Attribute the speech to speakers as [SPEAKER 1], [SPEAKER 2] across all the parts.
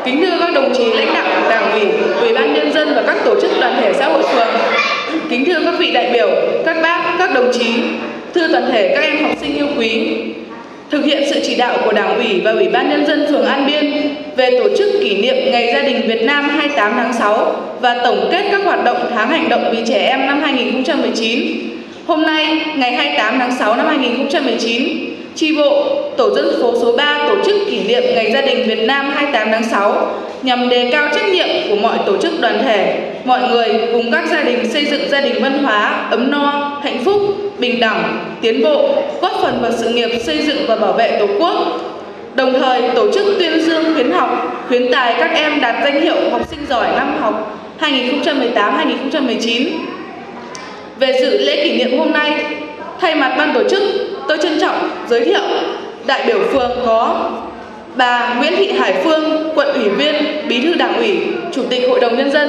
[SPEAKER 1] Kính thưa các đồng chí lãnh đạo Đảng ủy, Ủy ban Nhân dân và các tổ chức đoàn thể xã hội phường. Kính thưa các vị đại biểu, các bác, các đồng chí, thưa toàn thể các em học sinh yêu quý. Thực hiện sự chỉ đạo của Đảng ủy và Ủy ban Nhân dân phường An Biên về tổ chức kỷ niệm Ngày Gia đình Việt Nam 28 tháng 6 và tổng kết các hoạt động tháng hành động vì trẻ em năm 2019. Hôm nay, ngày 28 tháng 6 năm 2019, chi bộ tổ dân phố số 3 tổ chức kỷ niệm Ngày Gia đình Việt Nam 28 tháng 6 nhằm đề cao trách nhiệm của mọi tổ chức đoàn thể, mọi người cùng các gia đình xây dựng gia đình văn hóa, ấm no, hạnh phúc, bình đẳng, tiến bộ, góp phần vào sự nghiệp xây dựng và bảo vệ Tổ quốc. Đồng thời tổ chức tuyên dương khuyến học, khuyến tài các em đạt danh hiệu học sinh giỏi năm học 2018-2019. Về dự lễ kỷ niệm hôm nay, thay mặt ban tổ chức, tôi trân trọng giới thiệu đại biểu phường có bà Nguyễn Thị Hải Phương, quận ủy viên, bí thư Đảng ủy, chủ tịch Hội đồng Nhân dân.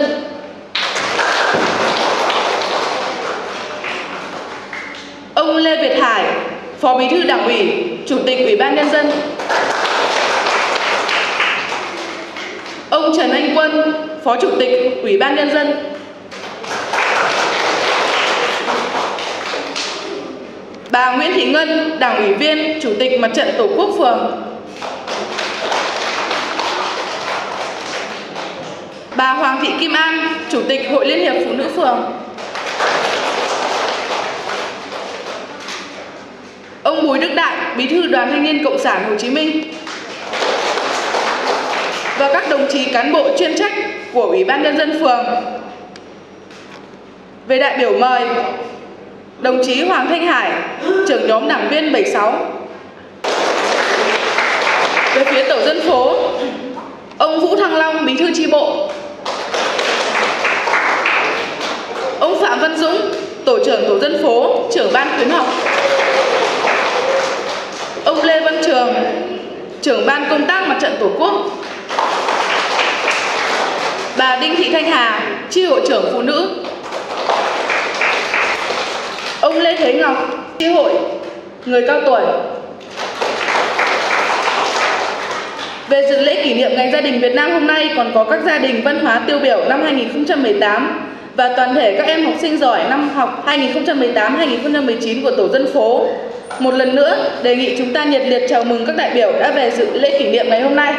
[SPEAKER 1] Ông Lê Việt Hải, phó bí thư Đảng ủy, chủ tịch Ủy ban Nhân dân. Ông Trần Anh Quân, phó chủ tịch Ủy ban Nhân dân. Bà Nguyễn Thị Ngân, Đảng ủy viên, chủ tịch Mặt trận Tổ quốc phường. Bà Hoàng Thị Kim An, chủ tịch Hội Liên hiệp Phụ nữ phường. Ông Bùi Đức Đại, bí thư Đoàn Thanh niên Cộng sản Hồ Chí Minh. Và các đồng chí cán bộ chuyên trách của Ủy ban Nhân dân phường. Về đại biểu mời, đồng chí Hoàng Thanh Hải, trưởng nhóm đảng viên 76. Về phía tổ dân phố, ông Vũ Thăng Long, bí thư chi bộ. Ông Phạm Văn Dũng, tổ trưởng tổ dân phố, trưởng ban khuyến học. Ông Lê Văn Trường, trưởng ban công tác Mặt trận Tổ quốc. Bà Đinh Thị Thanh Hà, chi hội trưởng phụ nữ. Ông Lê Thế Ngọc, chi hội người cao tuổi. Về dự lễ kỷ niệm Ngày Gia đình Việt Nam hôm nay còn có các gia đình văn hóa tiêu biểu năm 2018 và toàn thể các em học sinh giỏi năm học 2018-2019 của tổ dân phố. Một lần nữa, đề nghị chúng ta nhiệt liệt chào mừng các đại biểu đã về dự lễ kỷ niệm ngày hôm nay.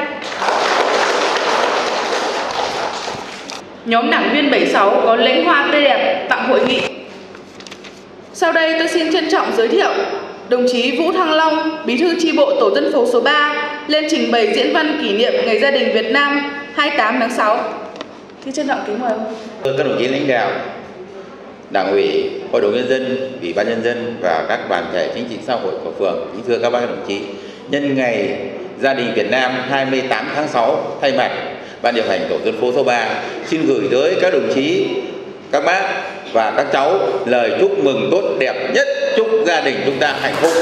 [SPEAKER 1] Nhóm đảng viên 76 có lễ hoa tươi đẹp tặng hội nghị. Sau đây tôi xin trân trọng giới thiệu đồng chí Vũ Thăng Long, bí thư chi bộ tổ dân phố số 3 lên trình bày diễn văn kỷ niệm Ngày Gia đình Việt Nam 28 tháng 6. Xin trân trọng kính mời ông.
[SPEAKER 2] Các đồng chí lãnh đạo Đảng ủy, Hội đồng Nhân dân, Ủy ban Nhân dân và các đoàn thể chính trị xã hội của phường, kính thưa các bác đồng chí, nhân Ngày Gia đình Việt Nam 28 tháng 6, thay mặt Ban điều hành tổ dân phố số 3 xin gửi tới các đồng chí, các bác và các cháu lời chúc mừng tốt đẹp nhất, chúc gia đình chúng ta hạnh phúc.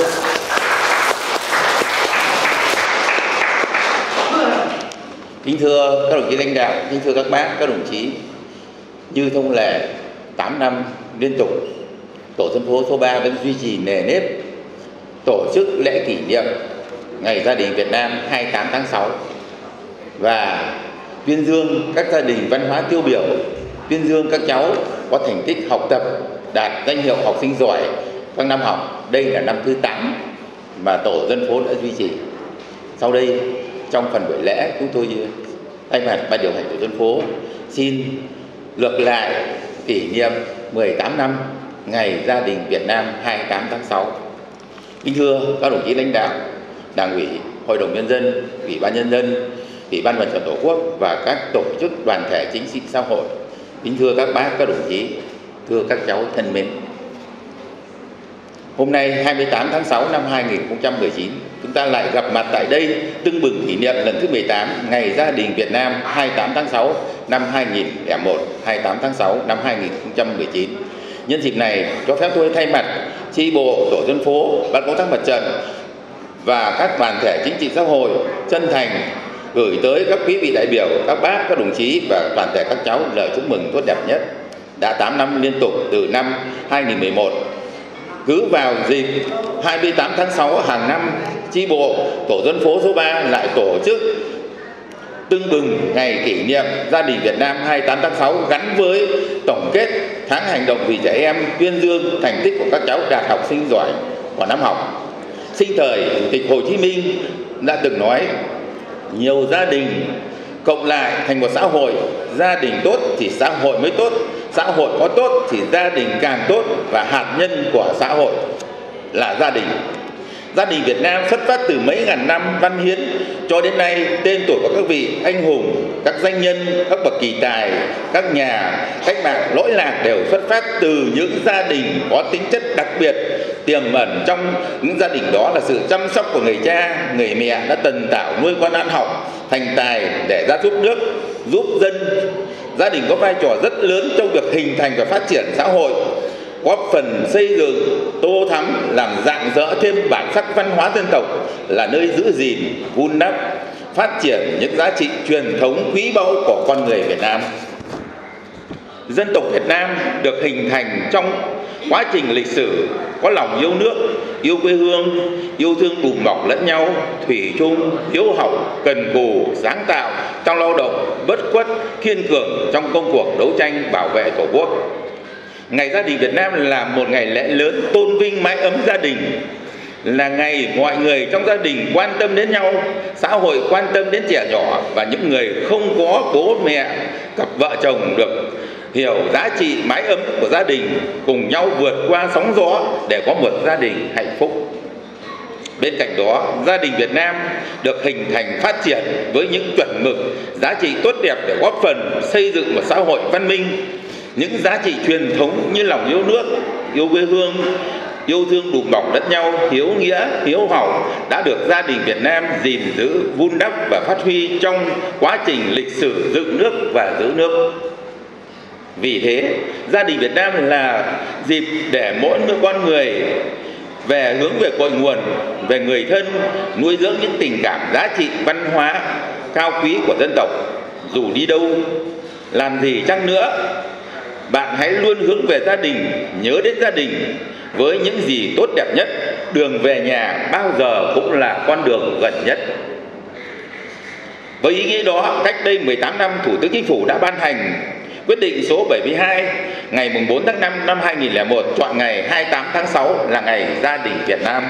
[SPEAKER 2] Kính thưa các đồng chí lãnh đạo, kính thưa các bác, các đồng chí, như thông lệ 8 năm liên tục, tổ dân phố số 3 vẫn duy trì nề nếp tổ chức lễ kỷ niệm Ngày Gia đình Việt Nam 28 tháng 6 và tuyên dương các gia đình văn hóa tiêu biểu, tuyên dương các cháu có thành tích học tập đạt danh hiệu học sinh giỏi các năm học. Đây là năm thứ 8 mà tổ dân phố đã duy trì. Sau đây, trong phần buổi lễ, chúng tôi thay mặt Ban điều hành tổ dân phố xin lược lại kỷ niệm 18 năm Ngày Gia đình Việt Nam 28 tháng 6. Kính thưa các đồng chí lãnh đạo Đảng ủy, Hội đồng Nhân dân, Ủy ban Nhân dân, Ủy ban Mặt trận Tổ quốc và các tổ chức đoàn thể chính trị xã hội. Kính thưa các bác, các đồng chí, thưa các cháu thân mến. Hôm nay 28 tháng 6 năm 2019, chúng ta lại gặp mặt tại đây tưng bừng kỷ niệm lần thứ 18 Ngày Gia đình Việt Nam 28 tháng 6 năm 2001, 28 tháng 6 năm 2019. Nhân dịp này, cho phép tôi thay mặt chi bộ tổ dân phố, ban công tác mặt trận và các đoàn thể chính trị xã hội chân thành gửi tới các quý vị đại biểu, các bác, các đồng chí và toàn thể các cháu lời chúc mừng tốt đẹp nhất. Đã 8 năm liên tục từ năm 2011, cứ vào dịp 28 tháng 6 hàng năm, chi bộ tổ dân phố số 3 lại tổ chức tưng bừng ngày kỷ niệm Gia đình Việt Nam 28 tháng 6 gắn với tổng kết tháng hành động vì trẻ em, tuyên dương thành tích của các cháu đạt học sinh giỏi của năm học. Sinh thời, Chủ tịch Hồ Chí Minh đã từng nói: nhiều gia đình cộng lại thành một xã hội, gia đình tốt thì xã hội mới tốt, xã hội có tốt thì gia đình càng tốt, và hạt nhân của xã hội là gia đình. Gia đình Việt Nam xuất phát từ mấy ngàn năm văn hiến cho đến nay, tên tuổi của các vị anh hùng, các danh nhân, các bậc kỳ tài, các nhà cách mạng lỗi lạc đều xuất phát từ những gia đình có tính chất đặc biệt. Tiềm ẩn trong những gia đình đó là sự chăm sóc của người cha, người mẹ đã tần tảo nuôi con ăn học thành tài để ra giúp nước, giúp dân. Gia đình có vai trò rất lớn trong việc hình thành và phát triển xã hội, góp phần xây dựng, tô thắm, làm rạng rỡ thêm bản sắc văn hóa dân tộc, là nơi giữ gìn, vun đắp, phát triển những giá trị truyền thống quý báu của con người Việt Nam. Dân tộc Việt Nam được hình thành trong quá trình lịch sử có lòng yêu nước, yêu quê hương, yêu thương đùm bọc lẫn nhau, thủy chung, hiếu học, cần cù, sáng tạo trong lao động, bất khuất, kiên cường trong công cuộc đấu tranh bảo vệ Tổ quốc. Ngày Gia đình Việt Nam là một ngày lễ lớn tôn vinh mái ấm gia đình, là ngày mọi người trong gia đình quan tâm đến nhau, xã hội quan tâm đến trẻ nhỏ, và những người không có bố mẹ, cặp vợ chồng được hiểu giá trị mái ấm của gia đình, cùng nhau vượt qua sóng gió để có một gia đình hạnh phúc. Bên cạnh đó, gia đình Việt Nam được hình thành phát triển với những chuẩn mực, giá trị tốt đẹp để góp phần xây dựng một xã hội văn minh. Những giá trị truyền thống như lòng yêu nước, yêu quê hương, yêu thương đùm bọc lẫn nhau, hiếu nghĩa, hiếu học đã được gia đình Việt Nam gìn giữ, vun đắp và phát huy trong quá trình lịch sử dựng nước và giữ nước. Vì thế, gia đình Việt Nam là dịp để mỗi con người hướng về cội nguồn, về người thân, nuôi dưỡng những tình cảm, giá trị văn hóa cao quý của dân tộc. Dù đi đâu, làm gì chăng nữa, bạn hãy luôn hướng về gia đình, nhớ đến gia đình với những gì tốt đẹp nhất. Đường về nhà bao giờ cũng là con đường gần nhất. Với ý nghĩa đó, cách đây 18 năm, Thủ tướng Chính phủ đã ban hành quyết định số 72 ngày 4 tháng 5 năm 2001 chọn ngày 28 tháng 6 là ngày Gia đình Việt Nam,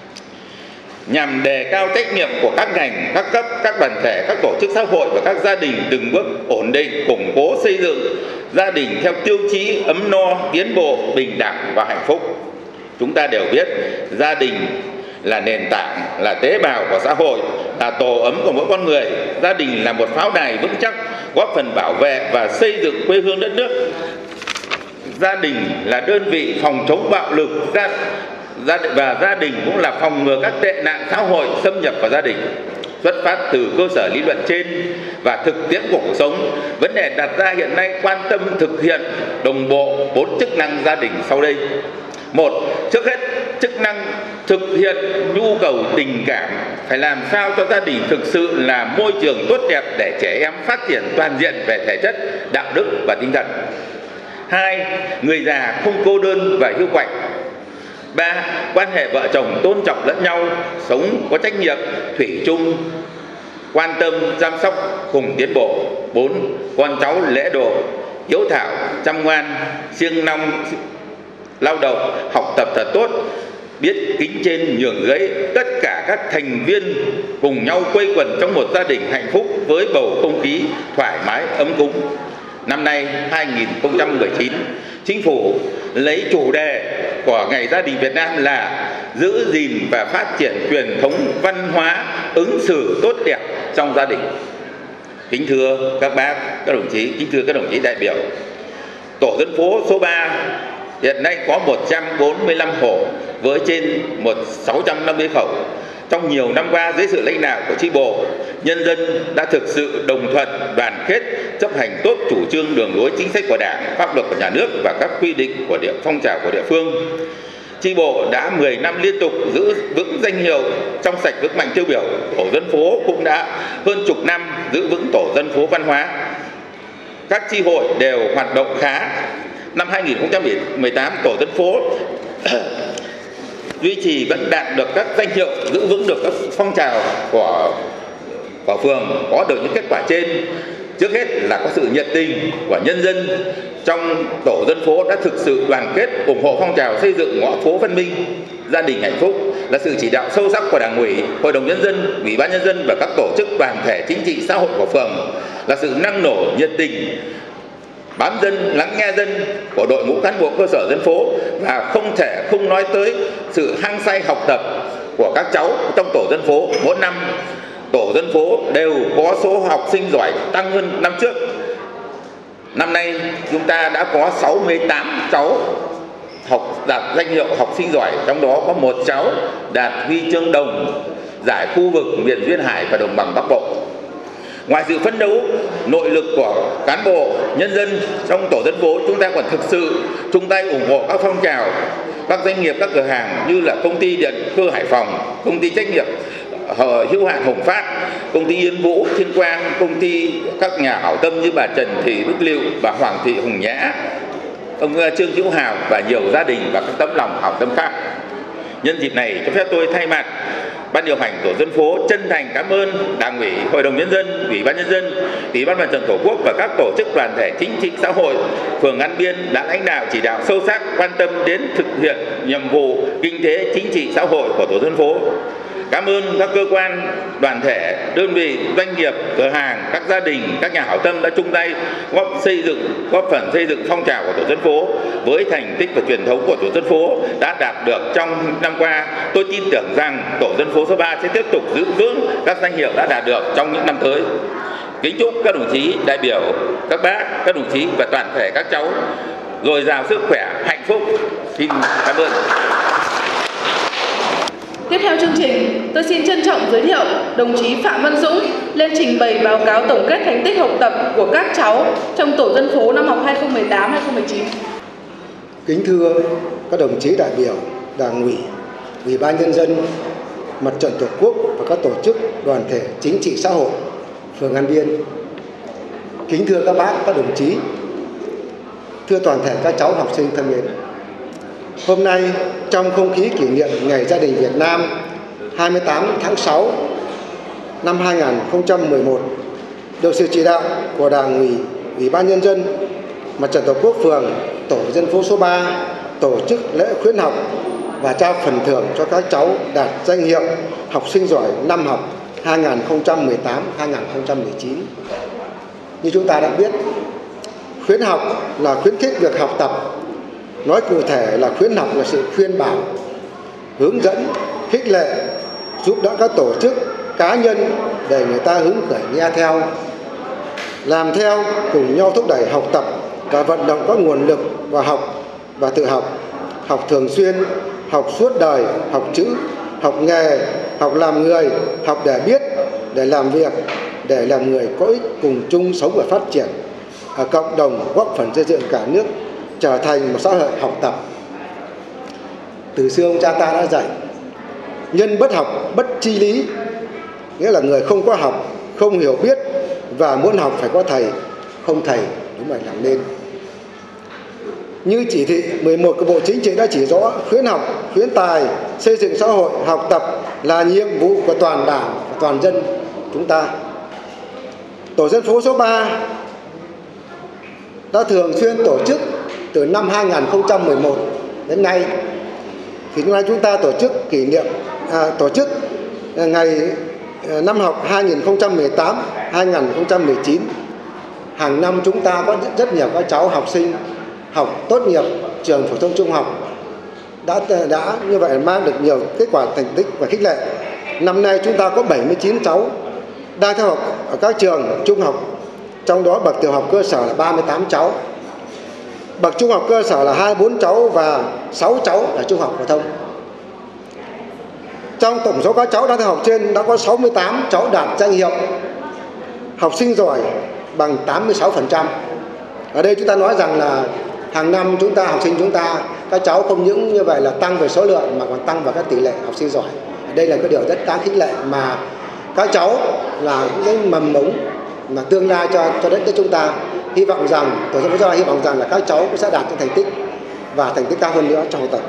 [SPEAKER 2] nhằm đề cao trách nhiệm của các ngành, các cấp, các đoàn thể, các tổ chức xã hội và các gia đình từng bước ổn định, củng cố xây dựng gia đình theo tiêu chí ấm no, tiến bộ, bình đẳng và hạnh phúc. Chúng ta đều biết gia đình là nền tảng, là tế bào của xã hội, là tổ ấm của mỗi con người. Gia đình là một pháo đài vững chắc góp phần bảo vệ và xây dựng quê hương đất nước. Gia đình là đơn vị phòng chống bạo lực, và gia đình cũng là phòng ngừa các tệ nạn xã hội xâm nhập vào gia đình. Xuất phát từ cơ sở lý luận trên và thực tiễn của cuộc sống, vấn đề đặt ra hiện nay quan tâm thực hiện đồng bộ 4 chức năng gia đình sau đây. 1. Trước hết, chức năng thực hiện nhu cầu tình cảm, phải làm sao cho gia đình thực sự là môi trường tốt đẹp để trẻ em phát triển toàn diện về thể chất, đạo đức và tinh thần. 2. Người già không cô đơn và hiu quạnh. 3. Quan hệ vợ chồng tôn trọng lẫn nhau, sống có trách nhiệm, thủy chung, quan tâm, chăm sóc cùng tiến bộ. 4. Con cháu lễ độ, hiếu thảo, chăm ngoan, siêng năng lao động, học tập thật tốt, biết kính trên nhường dưới. Tất cả các thành viên cùng nhau quây quần trong một gia đình hạnh phúc với bầu không khí thoải mái ấm cúng. Năm nay 2019, Chính phủ lấy chủ đề của Ngày Gia đình Việt Nam là giữ gìn và phát triển truyền thống văn hóa ứng xử tốt đẹp trong gia đình. Kính thưa các bác, các đồng chí, kính thưa các đồng chí đại biểu, tổ dân phố số 3 hiện nay có 145 hộ với trên 650 khẩu. Trong nhiều năm qua, dưới sự lãnh đạo của chi bộ, nhân dân đã thực sự đồng thuận, đoàn kết, chấp hành tốt chủ trương đường lối chính sách của Đảng, pháp luật của nhà nước và các quy định của phong trào của địa phương. Chi bộ đã 10 năm liên tục giữ vững danh hiệu trong sạch vững mạnh tiêu biểu. Tổ dân phố cũng đã hơn chục năm giữ vững tổ dân phố văn hóa. Các chi hội đều hoạt động khá. Năm 2018, tổ dân phố duy trì vẫn đạt được các danh hiệu, giữ vững được các phong trào của của phường có được những kết quả trên, trước hết là có sự nhiệt tình của nhân dân trong tổ dân phố đã thực sự đoàn kết ủng hộ phong trào xây dựng ngõ phố văn minh, gia đình hạnh phúc, là sự chỉ đạo sâu sắc của Đảng ủy, Hội đồng Nhân dân, Ủy ban Nhân dân và các tổ chức đoàn thể chính trị xã hội của phường, là sự năng nổ nhiệt tình bám dân, lắng nghe dân của đội ngũ cán bộ cơ sở dân phố, và không thể không nói tới sự hăng say học tập của các cháu trong tổ dân phố. Mỗi năm tổ dân phố đều có số học sinh giỏi tăng hơn năm trước. Năm nay chúng ta đã có 68 cháu đạt danh hiệu học sinh giỏi, trong đó có 1 cháu đạt huy chương đồng giải khu vực miền Duyên Hải và Đồng bằng Bắc Bộ. Ngoài sự phấn đấu, nội lực của cán bộ, nhân dân trong tổ dân phố, chúng ta còn thực sự chung tay ủng hộ các phong trào, các doanh nghiệp, các cửa hàng như là công ty Điện Cơ Hải Phòng, công ty trách nhiệm hữu hạn Hồng Phát, công ty Yên Vũ Thiên Quang, công ty các nhà hảo tâm như bà Trần Thị Bích Liệu, bà Hoàng Thị Hùng Nhã, ông Trương Hữu Hào và nhiều gia đình và các tấm lòng hảo tâm khác. Nhân dịp này, cho phép tôi thay mặt Ban điều hành tổ dân phố chân thành cảm ơn Đảng ủy, Hội đồng Nhân dân, Ủy ban Nhân dân, Ủy ban Mặt trận Tổ quốc và các tổ chức đoàn thể chính trị xã hội phường An Biên đã lãnh đạo chỉ đạo sâu sắc, quan tâm đến thực hiện nhiệm vụ kinh tế chính trị xã hội của tổ dân phố. Cảm ơn các cơ quan, đoàn thể, đơn vị, doanh nghiệp, cửa hàng, các gia đình, các nhà hảo tâm đã chung tay góp phần xây dựng phong trào của tổ dân phố. Với thành tích và truyền thống của tổ dân phố đã đạt được trong năm qua, tôi tin tưởng rằng tổ dân phố số 3 sẽ tiếp tục giữ vững các danh hiệu đã đạt được trong những năm tới. Kính chúc các đồng chí đại biểu, các bác, các đồng chí và toàn thể các cháu dồi dào sức khỏe, hạnh phúc. Xin cảm ơn.
[SPEAKER 1] Tiếp theo chương trình, tôi xin trân trọng giới thiệu đồng chí Phạm Văn Dũng lên trình bày báo cáo tổng kết thành tích học tập của các cháu trong tổ dân phố năm học 2018-2019.
[SPEAKER 3] Kính thưa các đồng chí đại biểu, Đảng ủy, Ủy ban Nhân dân, Mặt trận Tổ quốc và các tổ chức đoàn thể chính trị xã hội phường An Biên. Kính thưa các bác, các đồng chí, thưa toàn thể các cháu học sinh thân mến. Hôm nay, trong không khí kỷ niệm Ngày Gia đình Việt Nam 28 tháng 6 năm 2011, được sự chỉ đạo của Đảng ủy, Ủy ban Nhân dân, Mặt trận Tổ quốc phường, tổ dân phố số 3 tổ chức lễ khuyến học và trao phần thưởng cho các cháu đạt danh hiệu học sinh giỏi năm học 2018-2019. Như chúng ta đã biết, khuyến học là khuyến khích việc học tập. Nói cụ thể là khuyến học là sự khuyên bảo, hướng dẫn, khích lệ, giúp đỡ các tổ chức, cá nhân để người ta hứng khởi nghe theo, làm theo, cùng nhau thúc đẩy học tập và vận động các nguồn lực vào học và tự học, học thường xuyên, học suốt đời, học chữ, học nghề, học làm người, học để biết, để làm việc, để làm người có ích, cùng chung sống và phát triển ở cộng đồng, góp phần xây dựng cả nước trở thành một xã hội học tập. Từ xưa ông cha ta đã dạy, nhân bất học bất tri lý, nghĩa là người không có học, không hiểu biết và muốn học phải có thầy, không thầy đúng phải làm nên. Như chỉ thị 11 của Bộ Chính trị đã chỉ rõ, khuyến học, khuyến tài, xây dựng xã hội, học tập là nhiệm vụ của toàn đảng và toàn dân chúng ta. Tổ dân phố số 3 đã thường xuyên tổ chức từ năm 2011 đến nay. Thì hôm nay chúng ta tổ chức kỷ niệm ngày năm học 2018-2019. Hàng năm chúng ta có rất nhiều các cháu học sinh học tốt nghiệp trường phổ thông trung học đã như vậy mang được nhiều kết quả thành tích và khích lệ. Năm nay chúng ta có 79 cháu đang theo học ở các trường trung học, trong đó bậc tiểu học cơ sở là 38 cháu, bậc trung học cơ sở là 24 cháu và 6 cháu là trung học phổ thông. Trong tổng số các cháu đang theo học trên đã có 68 cháu đạt danh hiệu học sinh giỏi bằng 86%. Ở đây chúng ta nói rằng là hàng năm chúng ta, học sinh chúng ta, các cháu không những như vậy là tăng về số lượng mà còn tăng vào các tỷ lệ học sinh giỏi. Đây là cái điều rất đáng khích lệ mà các cháu là cái mầm mống mà tương lai cho đất nước chúng ta. Hy vọng rằng, tổ dân phố hy vọng rằng là các cháu cũng sẽ đạt những thành tích và thành tích cao hơn nữa trong học tập.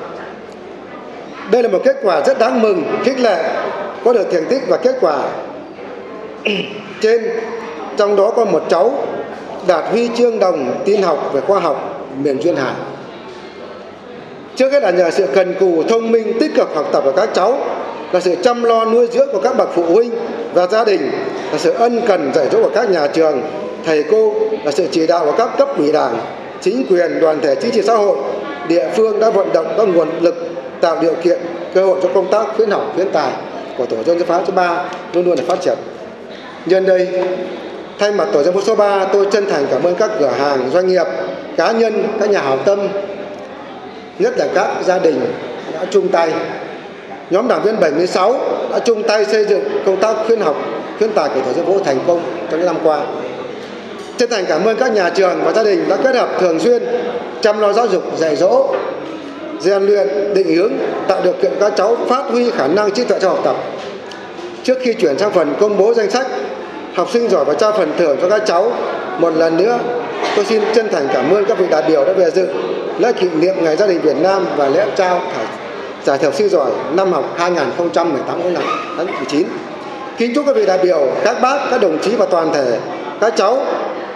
[SPEAKER 3] Đây là một kết quả rất đáng mừng, khích lệ, có được thành tích và kết quả trong đó có một cháu đạt huy chương đồng tin học về khoa học miền Duyên Hải. Trước hết là nhờ sự cần cù, thông minh, tích cực học tập của các cháu, là sự chăm lo nuôi dưỡng của các bậc phụ huynh và gia đình, là sự ân cần dạy dỗ của các nhà trường, thầy cô, là sự chỉ đạo của các cấp ủy Đảng, chính quyền, đoàn thể chính trị xã hội, địa phương đã vận động các nguồn lực tạo điều kiện, cơ hội cho công tác khuyến học, khuyến tài của tổ dân phố số 3 luôn luôn được phát triển. Nhân đây, thay mặt tổ dân phố số 3, tôi chân thành cảm ơn các cửa hàng, doanh nghiệp, cá nhân, các nhà hảo tâm, nhất là các gia đình đã chung tay. Nhóm đảng viên 76 đã chung tay xây dựng công tác khuyến học, khuyến tài của tổ dân phố thành công trong những năm qua. Chân thành cảm ơn các nhà trường và gia đình đã kết hợp thường xuyên chăm lo giáo dục, dạy dỗ, rèn luyện, định hướng, tạo điều kiện các cháu phát huy khả năng trí tuệ trong học tập. Trước khi chuyển sang phần công bố danh sách học sinh giỏi và trao phần thưởng cho các cháu, một lần nữa tôi xin chân thành cảm ơn các vị đại biểu đã về dự lễ kỷ niệm Ngày Gia đình Việt Nam và lễ trao giải thưởng học sinh giỏi năm học 2018-19. Kính chúc các vị đại biểu, các bác, các đồng chí và toàn thể các cháu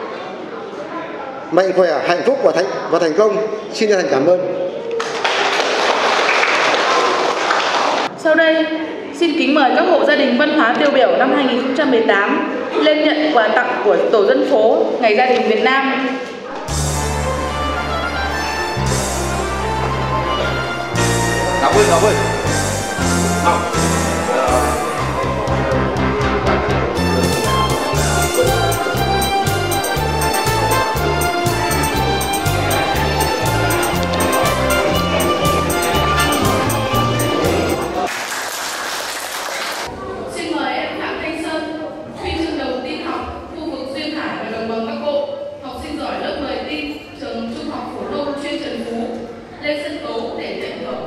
[SPEAKER 3] mạnh khỏe, hạnh phúc và thành công. Xin chân thành cảm ơn.
[SPEAKER 1] Sau đây, xin kính mời các hộ gia đình văn hóa tiêu biểu năm 2018 lên nhận quà tặng của tổ dân phố Ngày Gia đình Việt Nam.
[SPEAKER 2] Ngọc ơi. Ngọc.
[SPEAKER 1] Xin mời em Phạm Thanh Sơn, huy chương đồng tin học, khu vực Duyên Hải và Đồng bằng Bắc Bộ, học sinh giỏi lớp 10 tin, trường Trung học phổ thông chuyên Trần Phú, lên sân khấu để nhận thưởng.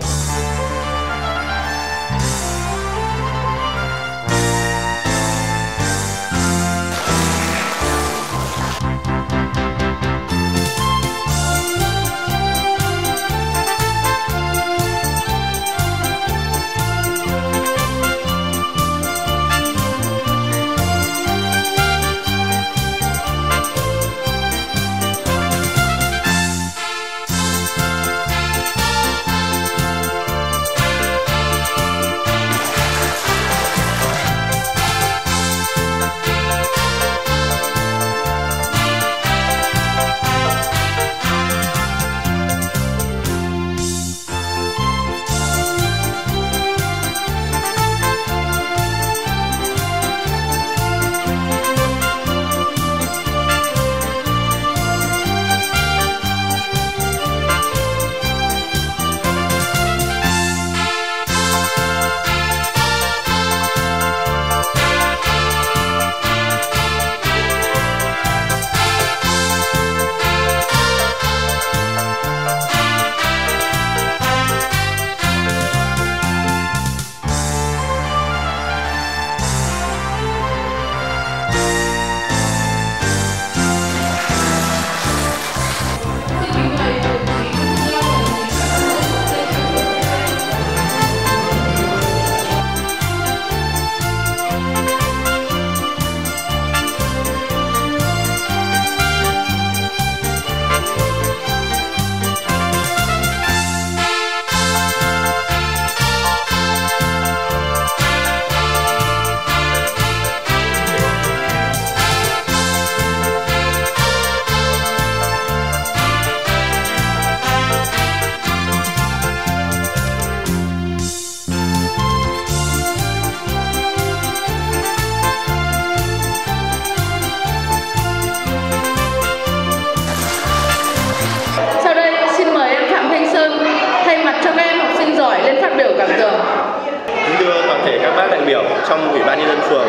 [SPEAKER 4] trong Ủy ban nhân dân phường.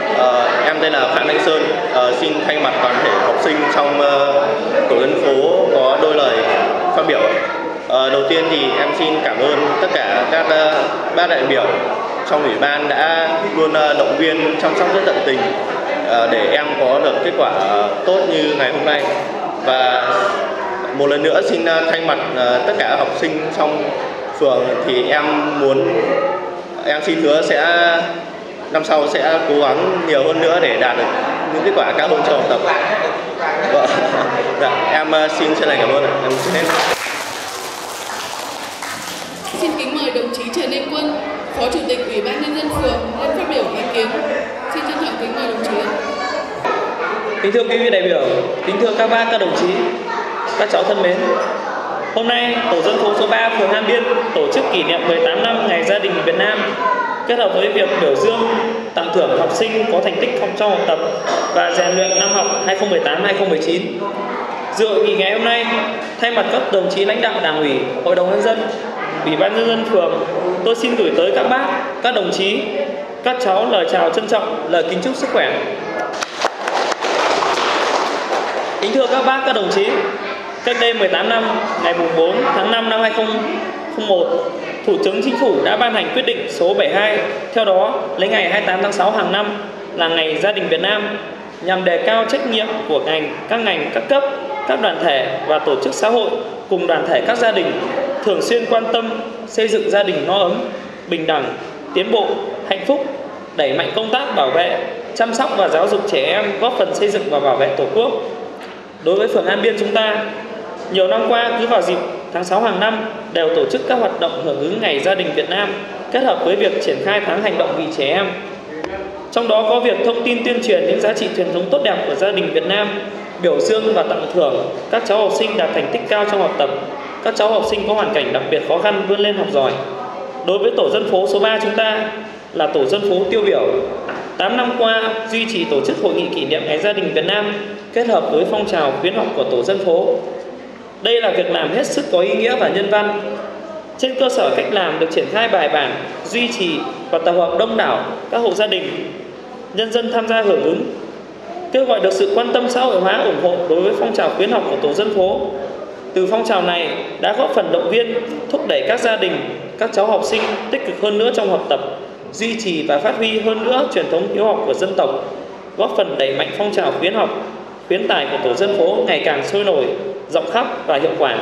[SPEAKER 4] Em tên là Phạm Thanh Sơn, xin thay mặt toàn thể học sinh trong tổ dân phố có đôi lời phát biểu. Đầu tiên thì em xin cảm ơn tất cả các bác đại biểu trong ủy ban đã luôn động viên chăm sóc rất tận tình để em có được kết quả tốt như ngày hôm nay. Và một lần nữa xin thay mặt tất cả học sinh trong phường thì em xin hứa sẽ năm sau sẽ cố gắng nhiều hơn nữa để đạt được những kết quả cao hơn trong học tập. Dạ, em xin chân thành cảm ơn. Em xin hết.
[SPEAKER 1] Xin kính mời đồng chí Trần Anh Quân, Phó Chủ tịch Ủy ban Nhân dân phường lên phát biểu ý kiến. Xin trân trọng kính mời đồng chí.
[SPEAKER 5] Kính thưa quý vị đại biểu, kính thưa các bác, các đồng chí, các cháu thân mến. Hôm nay, Tổ dân phố số 3 phường An Biên tổ chức kỷ niệm 18 năm Ngày Gia đình Việt Nam, kết hợp với việc biểu dương, tặng thưởng học sinh có thành tích trong học tập và rèn luyện năm học 2018-2019. Dự hội nghị ngày hôm nay, thay mặt các đồng chí lãnh đạo Đảng ủy, Hội đồng Nhân dân, Ủy ban Nhân dân phường, tôi xin gửi tới các bác, các đồng chí, các cháu lời chào trân trọng, lời kính chúc sức khỏe. Kính thưa các bác, các đồng chí, cách đây 18 năm, ngày 4 tháng 5 năm 2001, Thủ tướng Chính phủ đã ban hành quyết định số 72, theo đó lấy ngày 28 tháng 6 hàng năm là Ngày Gia đình Việt Nam, nhằm đề cao trách nhiệm của ngành, các cấp, các đoàn thể và tổ chức xã hội cùng đoàn thể các gia đình thường xuyên quan tâm xây dựng gia đình no ấm, bình đẳng, tiến bộ, hạnh phúc, đẩy mạnh công tác bảo vệ, chăm sóc và giáo dục trẻ em, góp phần xây dựng và bảo vệ Tổ quốc. Đối với phường An Biên chúng ta, nhiều năm qua cứ vào dịp tháng 6 hàng năm đều tổ chức các hoạt động hưởng ứng Ngày Gia đình Việt Nam kết hợp với việc triển khai tháng hành động vì trẻ em. Trong đó có việc thông tin tuyên truyền những giá trị truyền thống tốt đẹp của gia đình Việt Nam, biểu dương và tặng thưởng các cháu học sinh đạt thành tích cao trong học tập, các cháu học sinh có hoàn cảnh đặc biệt khó khăn vươn lên học giỏi. Đối với tổ dân phố số 3 chúng ta là tổ dân phố tiêu biểu. 8 năm qua duy trì tổ chức hội nghị kỷ niệm Ngày Gia đình Việt Nam kết hợp với phong trào khuyến học của tổ dân phố. Đây là việc làm hết sức có ý nghĩa và nhân văn. Trên cơ sở cách làm được triển khai bài bản, duy trì và tập hợp đông đảo các hộ gia đình, nhân dân tham gia hưởng ứng, kêu gọi được sự quan tâm xã hội hóa ủng hộ đối với phong trào khuyến học của tổ dân phố. Từ phong trào này đã góp phần động viên, thúc đẩy các gia đình, các cháu học sinh tích cực hơn nữa trong học tập, duy trì và phát huy hơn nữa truyền thống hiếu học của dân tộc, góp phần đẩy mạnh phong trào khuyến học, khuyến tài của tổ dân phố ngày càng sôi nổi, rộng khắp và hiệu quả.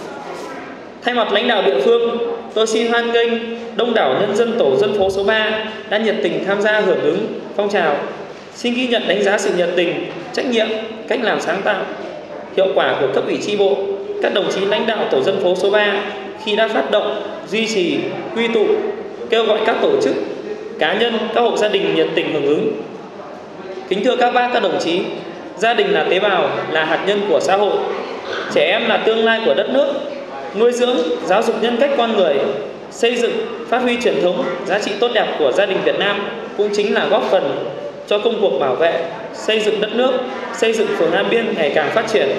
[SPEAKER 5] Thay mặt lãnh đạo địa phương, tôi xin hoan nghênh đông đảo nhân dân tổ dân phố số 3 đã nhiệt tình tham gia hưởng ứng phong trào. Xin ghi nhận đánh giá sự nhiệt tình, trách nhiệm, cách làm sáng tạo, hiệu quả của cấp ủy chi bộ, các đồng chí lãnh đạo tổ dân phố số 3 khi đã phát động, duy trì, quy tụ, kêu gọi các tổ chức, cá nhân, các hộ gia đình nhiệt tình hưởng ứng. Kính thưa các bác, các đồng chí, gia đình là tế bào, là hạt nhân của xã hội. Trẻ em là tương lai của đất nước. Nuôi dưỡng, giáo dục nhân cách con người, xây dựng, phát huy truyền thống, giá trị tốt đẹp của gia đình Việt Nam cũng chính là góp phần cho công cuộc bảo vệ, xây dựng đất nước, xây dựng phường An Biên ngày càng phát triển.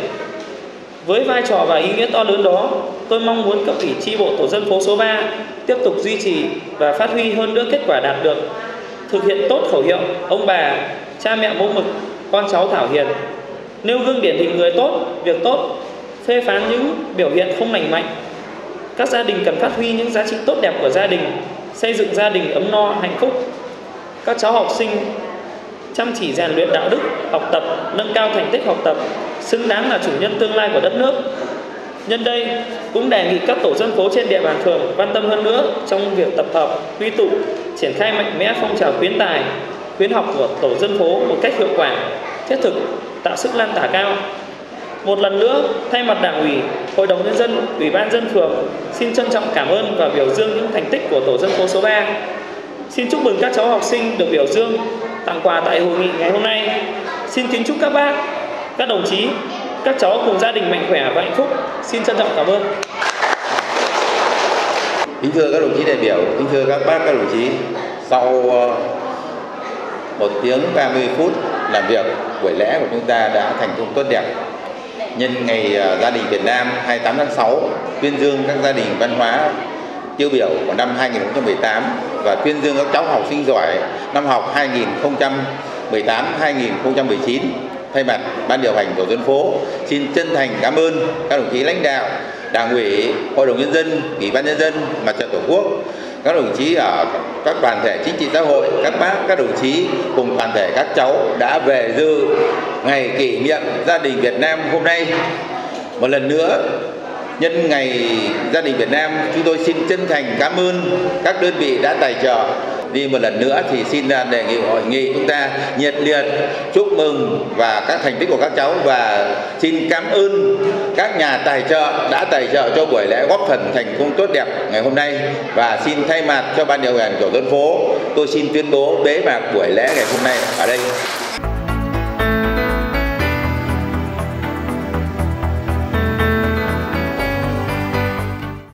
[SPEAKER 5] Với vai trò và ý nghĩa to lớn đó, tôi mong muốn cấp ủy chi bộ tổ dân phố số 3 tiếp tục duy trì và phát huy hơn nữa kết quả đạt được, thực hiện tốt khẩu hiệu ông bà, cha mẹ mẫu mực, con cháu thảo hiền, nêu gương điển hình người tốt, việc tốt, phê phán những biểu hiện không lành mạnh. Các gia đình cần phát huy những giá trị tốt đẹp của gia đình, xây dựng gia đình ấm no, hạnh phúc. Các cháu học sinh chăm chỉ rèn luyện đạo đức, học tập, nâng cao thành tích học tập, xứng đáng là chủ nhân tương lai của đất nước. Nhân đây cũng đề nghị các tổ dân phố trên địa bàn phường quan tâm hơn nữa trong việc tập hợp, quy tụ, triển khai mạnh mẽ phong trào khuyến tài, khuyến học của tổ dân phố một cách hiệu quả, thiết thực, tạo sức lan tỏa cao. Một lần nữa, thay mặt Đảng ủy, Hội đồng Nhân dân, Ủy ban dân phường xin trân trọng cảm ơn và biểu dương những thành tích của tổ dân phố số 3. Xin chúc mừng các cháu học sinh được biểu dương, tặng quà tại hội nghị ngày hôm nay. Xin kính chúc các bác, các đồng chí, các cháu cùng gia đình mạnh khỏe và hạnh phúc. Xin trân trọng cảm ơn.
[SPEAKER 2] Kính thưa các đồng chí đại biểu, kính thưa các bác, các đồng chí, sau 1 tiếng 30 phút làm việc, buổi lễ của chúng ta đã thành công tốt đẹp. Nhân ngày Gia đình Việt Nam 28 tháng 6, tuyên dương các gia đình văn hóa tiêu biểu của năm 2018 và tuyên dương các cháu học sinh giỏi năm học 2018-2019. Thay mặt Ban điều hành tổ dân phố, xin chân thành cảm ơn các đồng chí lãnh đạo Đảng ủy, Hội đồng Nhân dân, Ủy ban Nhân dân, Mặt trận Tổ quốc, các đồng chí ở các đoàn thể chính trị xã hội, các bác, các đồng chí cùng toàn thể các cháu đã về dự ngày kỷ niệm Gia đình Việt Nam hôm nay. Một lần nữa, nhân ngày Gia đình Việt Nam, chúng tôi xin chân thành cảm ơn các đơn vị đã tài trợ Đi một lần nữa thì xin đề nghị hội nghị chúng ta nhiệt liệt chúc mừng và các thành tích của các cháu, và xin cảm ơn các nhà tài trợ đã tài trợ cho buổi lễ góp phần thành công tốt đẹp ngày hôm nay. Và xin thay mặt cho ban điều hành tổ dân phố, tôi xin tuyên bố bế mạc buổi lễ ngày hôm nay ở đây.